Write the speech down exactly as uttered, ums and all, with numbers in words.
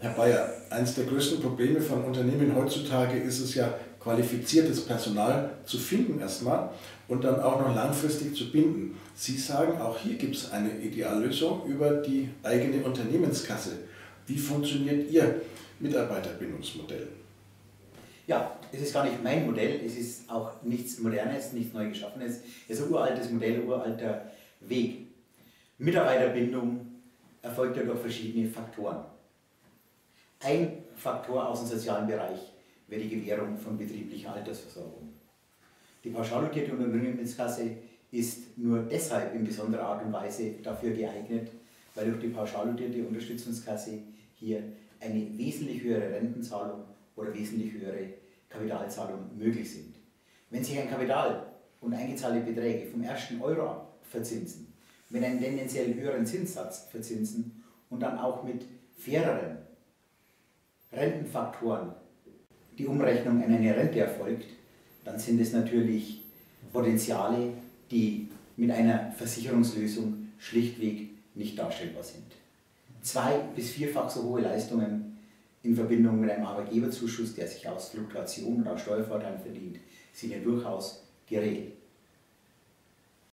Herr Bayer, eines der größten Probleme von Unternehmen heutzutage ist es ja, qualifiziertes Personal zu finden erstmal und dann auch noch langfristig zu binden. Sie sagen, auch hier gibt es eine Ideallösung über die eigene Unternehmenskasse. Wie funktioniert Ihr Mitarbeiterbindungsmodell? Ja, es ist gar nicht mein Modell, es ist auch nichts Modernes, nichts neu Geschaffenes. Es ist ein uraltes Modell, ein uralter Weg. Mitarbeiterbindung erfolgt ja durch verschiedene Faktoren. Ein Faktor aus dem sozialen Bereich wäre die Gewährung von betrieblicher Altersversorgung. Die pauschaldotierte Unternehmenskasse ist nur deshalb in besonderer Art und Weise dafür geeignet, weil durch die pauschaldotierte Unterstützungskasse hier eine wesentlich höhere Rentenzahlung oder wesentlich höhere Kapitalzahlung möglich sind. Wenn sich ein Kapital und eingezahlte Beträge vom ersten Euro ab verzinsen, mit einem tendenziell höheren Zinssatz verzinsen und dann auch mit faireren Rentenfaktoren die Umrechnung in eine Rente erfolgt, dann sind es natürlich Potenziale, die mit einer Versicherungslösung schlichtweg nicht darstellbar sind. Zwei- bis vierfach so hohe Leistungen in Verbindung mit einem Arbeitgeberzuschuss, der sich aus Fluktuation und aus Steuervorteilen verdient, sind ja durchaus geregelt.